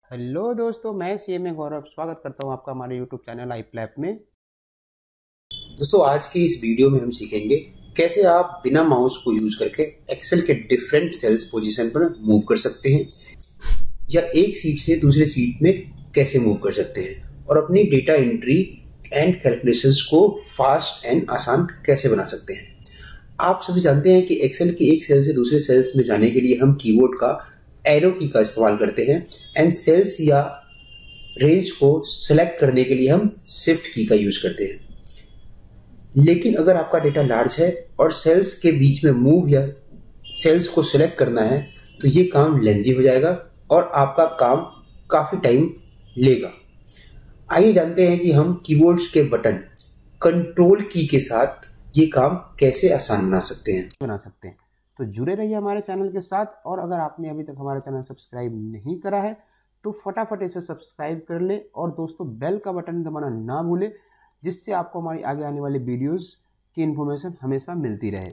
Hello दोस्तों, मैं CMA गौरव स्वागत करता हूं आपका हमारे यूट्यूब चैनल iPlab में। दोस्तों आज की इस वीडियो में हम सीखेंगे कैसे आप बिना माउस को यूज करके एक्सेल के डिफरेंट सेल्स पोजीशन पर मूव कर सकते हैं या एक सीट से दूसरे सीट में कैसे मूव कर सकते हैं और अपनी डेटा एंट्री एंड कैलकुलेशंस को फास्ट एंड आसान कैसे बना सकते हैं। आप सभी जानते हैं कि एक्सेल की एक सेल से दूसरे सेल्स में जाने के लिए हम कीबोर्ड का एरो की का इस्तेमाल करते हैं एंड सेल्स या रेंज को सिलेक्ट करने के लिए हम शिफ्ट की का यूज करते हैं। लेकिन अगर आपका डेटा लार्ज है और सेल्स के बीच में मूव या सेल्स को सिलेक्ट करना है तो ये काम लेंथी हो जाएगा और आपका काम काफी टाइम लेगा। आइए जानते हैं कि हम कीबोर्ड्स के बटन कंट्रोल की के साथ ये काम कैसे आसान बना सकते हैं। तो जुड़े रहिए हमारे चैनल के साथ, और अगर आपने अभी तक हमारा चैनल सब्सक्राइब नहीं करा है तो फटाफट इसे सब्सक्राइब कर ले और दोस्तों बेल का बटन दबाना ना भूले, जिससे आपको हमारी आगे आने वाली वीडियोस की इन्फॉर्मेशन हमेशा मिलती रहे।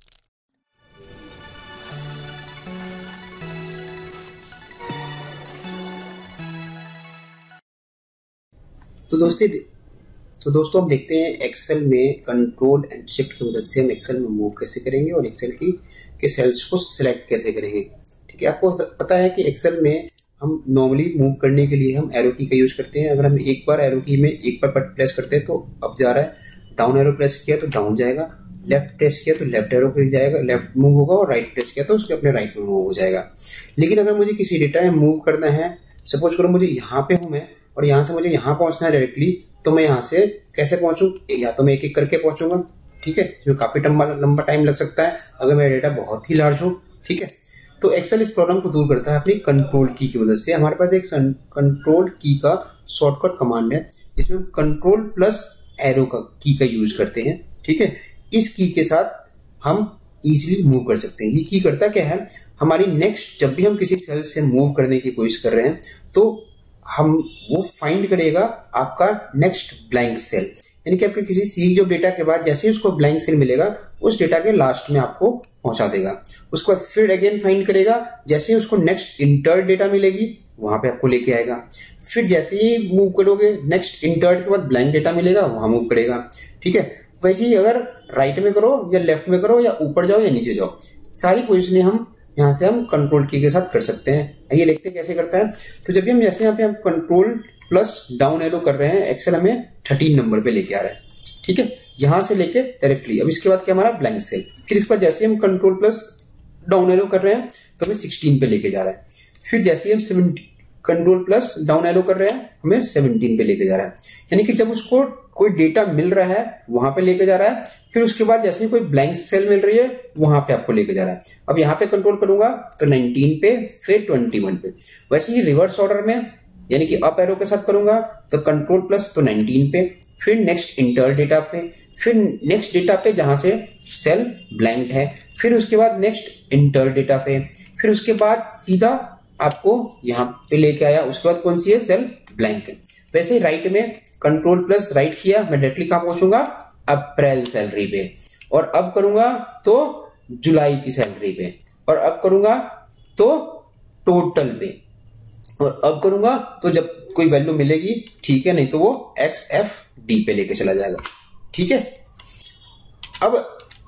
तो दोस्तों हम देखते हैं एक्सेल में कंट्रोल एंड शिफ्ट की मदद से हम एक्सेल में मूव कैसे करेंगे और एक्सेल के सेल्स को सिलेक्ट कैसे करेंगे। ठीक है, आपको पता है कि एक्सेल में हम नॉर्मली मूव करने के लिए हम एरो की का यूज करते हैं। अगर हम एक बार एरो की में एक बार प्रेस करते हैं तो अप जा रहा है, डाउन एरो प्रेस किया तो डाउन जाएगा, लेफ्ट प्रेस किया तो लेफ्ट एरो पे जाएगा, लेफ्ट मूव होगा, और राइट प्रेस किया तो उसके अपने राइट में मूव हो जाएगा। लेकिन अगर मुझे किसी डेटा में मूव करना है, सपोज करो मुझे यहाँ पे हूं मैं और यहाँ से मुझे यहाँ पहुंचना है डायरेक्टली, तो मैं यहाँ से कैसे पहुंचूं? या तो मैं एक एक करके पहुंचूंगा, ठीक है, इसमें काफी लंबा टाइम लग सकता है अगर मेरा डेटा बहुत ही लार्ज हो। ठीक है, तो एक्सेल इस प्रॉब्लम को दूर करता है अपनी कंट्रोल की मदद से। हमारे पास एक कंट्रोल की का शॉर्टकट कमांड है जिसमें हम कंट्रोल प्लस एरो का यूज करते हैं। ठीक है, इस की के साथ हम इजीली मूव कर सकते हैं। ये की करता क्या है, हमारी नेक्स्ट जब भी हम किसी सेल से मूव करने की कोशिश कर रहे हैं तो हम वो फाइंड करेगा आपका नेक्स्ट ब्लैंक सेल, यानी कि आपके किसी सीरीज ऑफ डेटा के बाद जैसे ही उसको ब्लैंक सेल मिलेगा उस डेटा के लास्ट में आपको पहुंचा देगा। उसके बाद फिर अगेन फाइंड करेगा, जैसे ही उसको नेक्स्ट इंटर्ड डेटा मिलेगी वहां पे आपको लेके आएगा। फिर जैसे ही मूव करोगे नेक्स्ट इंटर्ड के बाद ब्लैंक डेटा मिलेगा वहां मूव करेगा। ठीक है, वैसे ही अगर राइट में करो या लेफ्ट में करो या ऊपर जाओ या नीचे जाओ, सारी पोजिशनें हम यहाँ से हम कंट्रोल की के साथ कर सकते हैं। ये देखते हैं कैसे करता है। तो जब भी हम जैसे यहाँ पे हम कंट्रोल प्लस डाउन एरो कर रहे हैं, एक्सेल हमें 13 नंबर पे लेके आ रहा है। ठीक है, यहां से लेके डायरेक्टली अब इसके बाद क्या हमारा ब्लैंक सेल। फिर इसके बाद जैसे हम कंट्रोल प्लस डाउन एरो कर रहे हैं तो हमें 16 पे लेके जा रहा है। फिर जैसे ही हम कंट्रोल प्लस डाउन एरो कर रहे हैं हमें 17 पे लेके जा रहा है, यानी कि जब उसको कोई डेटा मिल रहा है वहां पे लेके जा रहा है। फिर उसके बाद जैसे ही कोई ब्लैंक सेल मिल रही है वहां पे आपको लेके जा रहा है। अब यहाँ पे कंट्रोल करूंगा तो 19 पे, फिर 21 पे। वैसे ही रिवर्स ऑर्डर में, यानी कि अप एरो के साथ करूंगा तो कंट्रोल प्लस तो 19 पे, फिर नेक्स्ट इंटर डेटा पे, फिर नेक्स्ट डेटा पे जहां से सेल ब्लैंक है, फिर उसके बाद नेक्स्ट इंटर डेटा पे, फिर उसके बाद सीधा आपको यहाँ पे लेके आया। उसके बाद कौन सी है? सेल ब्लैंक है। वैसे ही राइट में कंट्रोल प्लस राइट किया, मैं डायरेक्टली कहां पहुंचूंगा? अप्रैल सैलरी पे। और अब करूंगा तो जुलाई की सैलरी पे, और अब करूंगा तो टोटल पे, और अब करूंगा तो जब कोई वैल्यू मिलेगी, ठीक है, नहीं तो वो XFD पे लेके चला जाएगा। ठीक है, अब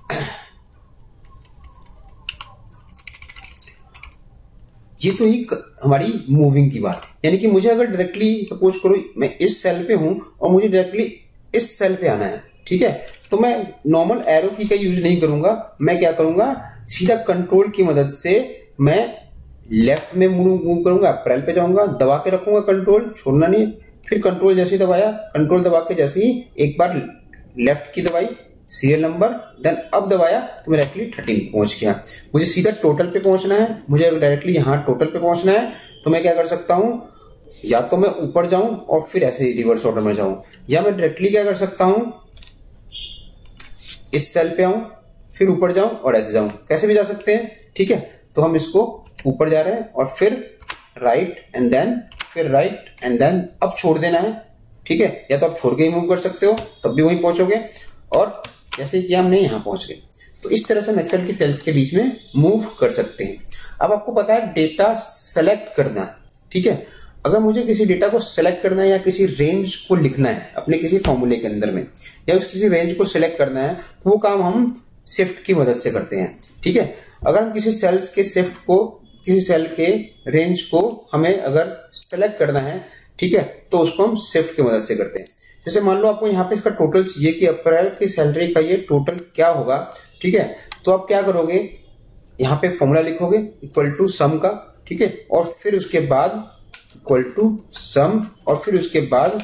ये तो ही हमारी मूविंग की बात, यानी कि मुझे अगर डायरेक्टली सपोज करो मैं इस सेल पे हूं और मुझे डायरेक्टली इस सेल पे आना है, ठीक है, तो मैं नॉर्मल एरो की का यूज नहीं करूंगा। मैं क्या करूंगा, सीधा कंट्रोल की मदद से मैं लेफ्ट में मूव करूंगा, अप्रैल पे जाऊंगा, दबा के रखूंगा कंट्रोल, छोड़ना नहीं। फिर कंट्रोल जैसे ही दबाया, कंट्रोल दबा के जैसे ही एक बार लेफ्ट की दबाई, सीरियल नंबर, देन अब दबाया तो मैं डायरेक्टली 13 पहुंच गया। मुझे सीधा टोटल पे पहुंचना है, मुझे डायरेक्टली यहाँ टोटल पे पहुंचना है, तो मैं क्या कर सकता हूं, या तो मैं ऊपर जाऊं और फिर ऐसे रिवर्स ऑर्डर में जाऊं, या मैं डायरेक्टली क्या कर सकता हूं, इस सेल पे आऊं फिर ऊपर जाऊं और ऐसे जाऊं, कैसे भी जा सकते हैं। ठीक है, तो हम इसको ऊपर जा रहे हैं और फिर राइट एंड देन फिर राइट एंड देन अब छोड़ देना है। ठीक है, या तो आप छोड़ के ही मूव कर सकते हो, तब भी वहीं पहुंचोगे, और जैसे कि हमने यहां पहुंच गए। तो इस तरह से हम एक्सेल की सेल्स के बीच में मूव कर सकते हैं। अब आपको पता है डेटा सेलेक्ट करना, ठीक है, अगर मुझे किसी डेटा को सेलेक्ट करना है या किसी रेंज को लिखना है अपने किसी फॉर्मूले के अंदर में, या उस किसी रेंज को सेलेक्ट करना है, तो वो काम हम शिफ्ट की मदद से करते हैं। ठीक है, अगर हम किसी सेल्स के शिफ्ट को, किसी सेल के रेंज को हमें अगर सेलेक्ट करना है, ठीक है, तो उसको हम शिफ्ट की मदद से करते हैं। जैसे मान लो आपको यहाँ पे इसका टोटल चाहिए कि अप्रैल की सैलरी का ये टोटल क्या होगा। ठीक है, तो आप क्या करोगे, यहाँ पे फॉर्मूला लिखोगे इक्वल टू सम का, ठीक है, और फिर उसके बाद इक्वल टू सम, और फिर उसके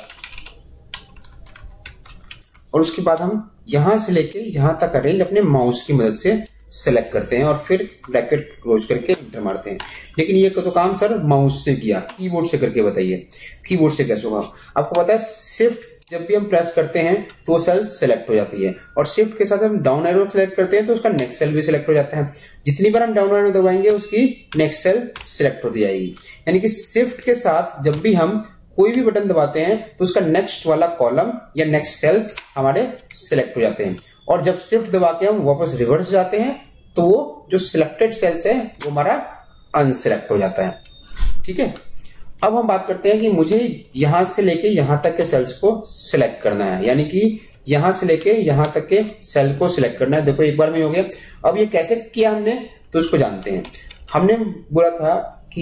बाद हम यहां से लेके यहां तक का रेंज अपने माउस की मदद से सेलेक्ट करते हैं और फिर ब्रैकेट क्लोज करके एंटर मारते हैं। लेकिन ये तो काम सर माउस से किया, कीबोर्ड से करके बताइए, कीबोर्ड से कैसे होगा? आपको पता है शिफ्ट जब भी हम प्रेस करते हैं तो वो सेल सेलेक्ट हो जाती है, और शिफ्ट के साथ हम डाउन एरो सेलेक्ट करते हैं तो उसका नेक्स्ट सेल भी सिलेक्ट हो जाता है। जितनी बार हम डाउन एरो दबाएंगे उसकी नेक्स्ट सेल सिलेक्ट होती जाएगी। यानी कि शिफ्ट के साथ जब भी हम कोई भी बटन दबाते हैं तो उसका नेक्स्ट वाला कॉलम या नेक्स्ट सेल्स हमारे सिलेक्ट हो जाते हैं, और जब शिफ्ट दबा के हम वापस रिवर्स जाते हैं तो वो जो सिलेक्टेड सेल्स है वो हमारा अनसिलेक्ट हो जाता है। ठीक है, अब हम बात करते हैं कि मुझे यहां से लेके यहां तक के सेल्स को सिलेक्ट करना है, यानी कि यहां से लेके यहां तक के सेल को सिलेक्ट करना है। देखो एक बार में हो गया। अब ये कैसे किया हमने, तो उसको जानते हैं। हमने बोला था कि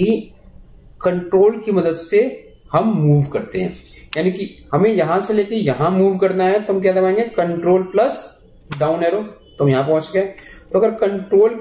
कंट्रोल की मदद से हम मूव करते हैं, यानी कि हमें यहां से लेके यहां मूव करना है तो हम क्या दबाएंगे, कंट्रोल प्लस डाउन एरो, तो हम यहां पहुंच गए। तो अगर कंट्रोल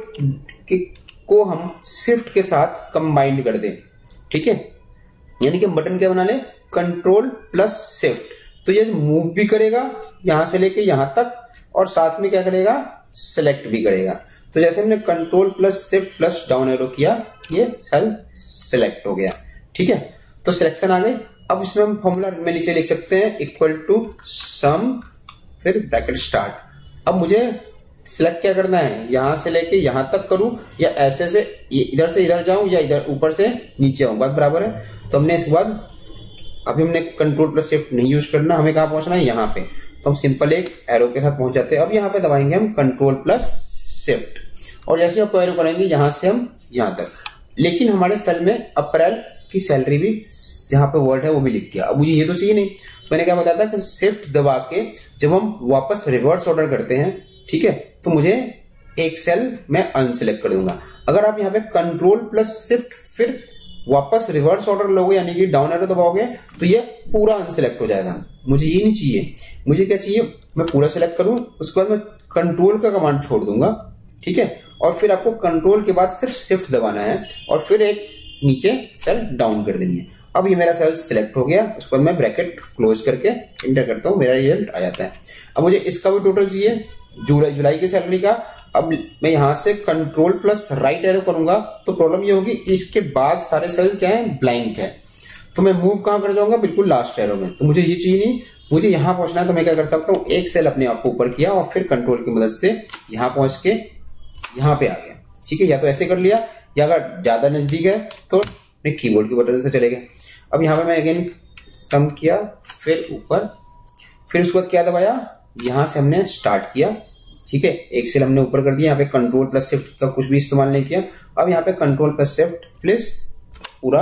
को हम शिफ्ट के साथ कंबाइंड कर दें, ठीक है, यानी कि बटन क्या बना ले, कंट्रोल प्लस शिफ्ट, तो ये मूव भी करेगा यहां से लेके यहां तक, और साथ में क्या करेगा, सिलेक्ट भी करेगा। तो जैसे हमने control plus shift plus down arrow किया, ये सेल सिलेक्ट हो गया। ठीक है, तो सिलेक्शन आ गई। अब इसमें हम फॉर्मूला में नीचे लिख सकते हैं इक्वल टू सम, फिर ब्रैकेट स्टार्ट। अब मुझे सिलेक्ट क्या करना है, यहां से लेके यहां तक करूं या ऐसे से इधर से इधर जाऊं या इधर ऊपर से नीचे आऊं, बात बराबर है। तो हमने इसके बाद अभी हमने कंट्रोल प्लस शिफ्ट नहीं यूज करना, हमें कहां पहुंचना है, यहां पे। तो हम सिंपल एक एरो के साथ पहुंच जाते हैं। अब यहां पे दबाएंगे हम कंट्रोल प्लस शिफ्ट, और जैसे आप एरो करेंगे यहां से हम यहां तक। लेकिन हमारे सेल में अप्रैल की सैलरी भी जहां पे वर्ड है वो भी लिख दिया। अब मुझे ये तो चाहिए नहीं, तो मैंने क्या बताया था कि शिफ्ट दबा के जब हम वापस रिवर्स ऑर्डर करते हैं, ठीक है, तो मुझे एक सेल मैं अनसिलेक्ट कर दूंगा। अगर आप यहाँ पे कंट्रोल प्लस शिफ्ट फिर वापस रिवर्स ऑर्डर लोगे, यानी कि डाउन एरो दबाओगे, तो ये पूरा अनसिलेक्ट हो जाएगा। मुझे ये नहीं चाहिए, मुझे क्या चाहिए, मैं पूरा सिलेक्ट करूं, उसके बाद मैं कंट्रोल का कमांड छोड़ दूंगा, ठीक है, और फिर आपको कंट्रोल के बाद सिर्फ शिफ्ट दबाना है और फिर एक नीचे सेल डाउन कर देनी है। अब ये मेरा सेल सिलेक्ट हो गया, उसके बाद मैं ब्रैकेट क्लोज करके एंटर करता हूं, मेरा रिजल्ट आ जाता है। अब मुझे इसका भी टोटल चाहिए, जुलाई की सैलरी का। अब मैं यहां से कंट्रोल प्लस राइट एरो करूंगा तो प्रॉब्लम ये होगी, इसके बाद सारे सेल क्या है, ब्लैंक है, तो मैं मूव कहां कर जाऊंगा, बिल्कुल लास्ट एरो में। तो मुझे ये चाहिए नहीं, मुझे यहां पहुंचना है। तो मैं क्या कर सकता हूं, एक सेल अपने आप को ऊपर किया और फिर कंट्रोल की मदद से यहां पहुंच के यहां पे आ गया। ठीक है, या तो ऐसे कर लिया, या अगर ज्यादा नजदीक है तो मैं कीबोर्ड के बटन से चले गए। अब यहां पे मैं अगेन सम किया, फिर ऊपर, फिर उसके बाद क्या दबाया, यहां से हमने स्टार्ट किया। ठीक है, एक सेल हमने ऊपर कर दिया, यहाँ पे कंट्रोल प्लस शिफ्ट का कुछ भी इस्तेमाल नहीं किया। अब यहाँ पे कंट्रोल प्लस शिफ्ट प्लस पूरा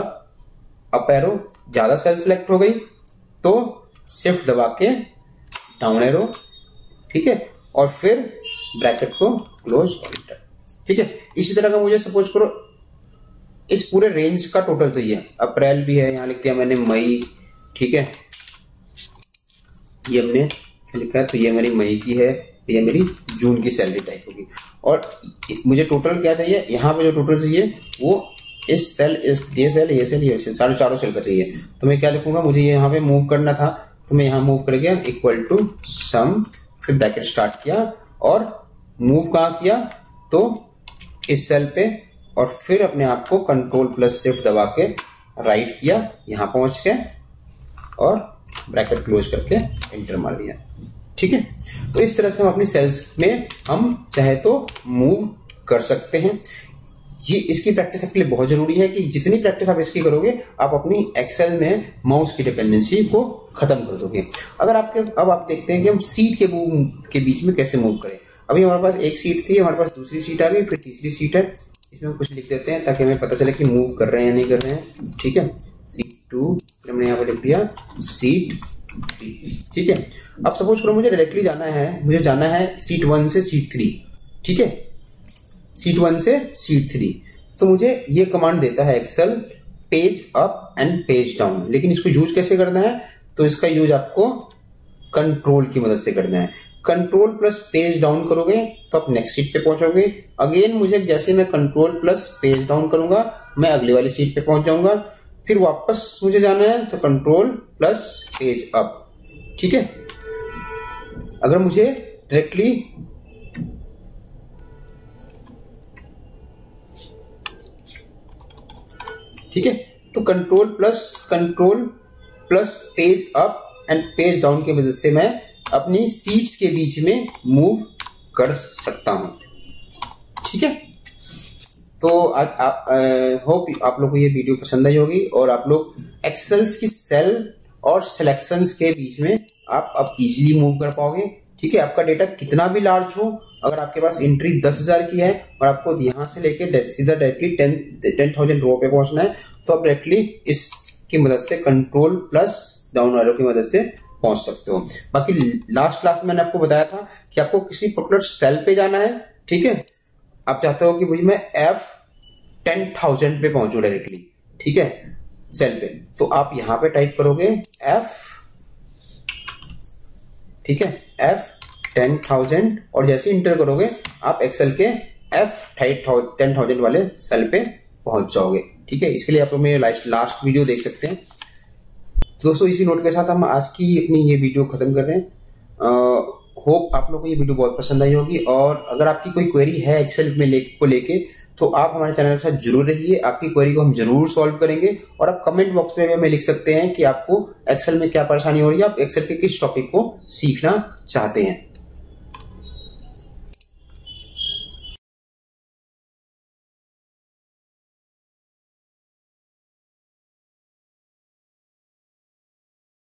अप एरो, ज्यादा सेल सिलेक्ट हो गई तो शिफ्ट दबा के डाउन एरो, ठीक है, और फिर ब्रैकेट को क्लोज और एंटर। ठीक है, इसी तरह का मुझे सपोज करो इस पूरे रेंज का टोटल चाहिए। अप्रैल भी है, यहाँ लिख दिया मैंने मई, ठीक है, ये हमने लिखा है, तो ये मेरी मई की है, ये मेरी जून की सैलरी टाइप होगी। और मुझे टोटल क्या चाहिए, यहाँ पे जो टोटल चाहिए वो इस सेल, ये सेल सारे चारों सेल का चाहिए। तो मैं क्या लिखूंगा, मुझे यहाँ पे मूव करना था तो मैं यहाँ मूव कर गया इक्वल टू सम, फिर ब्रैकेट स्टार्ट किया और मूव कहाँ किया, तो इस सेल पे, और फिर अपने आप को कंट्रोल प्लस शिफ्ट दबा के राइट किया, यहां पहुंच गए और ब्रैकेट क्लोज करके एंटर मार दिया। ठीक है, तो इस तरह से हम अपनी सेल्स में हम चाहे तो मूव कर सकते हैं। ये इसकी प्रैक्टिस आपके लिए बहुत जरूरी है कि जितनी प्रैक्टिस आप इसकी करोगे आप अपनी एक्सेल में माउस की डिपेंडेंसी को खत्म कर दोगे। अगर अब आप देखते हैं कि हम सीट के बीच में कैसे मूव करें। अभी हमारे पास एक सीट थी, हमारे पास दूसरी सीट आ गई, फिर तीसरी सीट है, इसमें कुछ लिख देते हैं ताकि हमें पता चले कि मूव कर रहे हैं या नहीं कर रहे हैं। ठीक है, सीट 2, फिर हमने यहाँ पर लिख दिया शीट 3। ठीक है, अब सपोज करो मुझे डायरेक्टली जाना है शीट 1 से शीट 3। ठीक है, शीट 1 से शीट 3, तो मुझे ये कमांड देता है Excel, page up and page down. लेकिन इसको यूज कैसे करना है, तो इसका यूज आपको कंट्रोल की मदद से करना है। कंट्रोल प्लस पेज डाउन करोगे तो आप नेक्स्ट शीट पे पहुंचोगे। अगेन मुझे जैसे मैं कंट्रोल प्लस पेज डाउन करूंगा मैं अगली वाली शीट पे पहुंच जाऊंगा। फिर वापस मुझे जाना है तो कंट्रोल प्लस पेज अप। ठीक है, अगर मुझे डायरेक्टली ठीक है, तो control plus page up and page down की मदद से मैं अपनी सीट्स के बीच में मूव कर सकता हूं। ठीक है, तो होप आप लोग को ये वीडियो पसंद आई होगी और आप लोग एक्सेल्स की सेल और सिलेक्शंस के बीच में आप अब इजीली मूव कर पाओगे। ठीक है, आपका डेटा कितना भी लार्ज हो, अगर आपके पास एंट्री 10,000 की है और आपको यहां से लेके सीधा डायरेक्टली 10,000 रो पे पहुंचना है, तो आप डायरेक्टली इसकी मदद से कंट्रोल प्लस डाउन एरो की मदद से पहुंच सकते हो। बाकी लास्ट क्लास में मैंने आपको बताया था कि आपको किसी पर्टिकुलर सेल पे जाना है। ठीक है, आप चाहते हो कि भाई मैं F10,000 पे पहुंचू डायरेक्टली, ठीक है, सेल पे, तो आप यहां पे टाइप करोगे F, ठीक है, F10,000 और जैसे इंटर करोगे आप एक्सेल के F10,000 वाले सेल पे पहुंच जाओगे। ठीक है, इसके लिए आप लोग मेरे लास्ट वीडियो देख सकते हैं। तो दोस्तों इसी नोट के साथ हम आज की अपनी ये वीडियो खत्म कर रहे हैं। होप आप लोग को ये वीडियो बहुत पसंद आई होगी, और अगर आपकी कोई क्वेरी है एक्सेल में को लेके तो आप हमारे चैनल के साथ जरूर रहिए। आपकी क्वेरी को हम जरूर सॉल्व करेंगे, और आप कमेंट बॉक्स में भी हमें लिख सकते हैं कि आपको एक्सेल में क्या परेशानी हो रही है, आप एक्सेल के किस टॉपिक को सीखना चाहते हैं।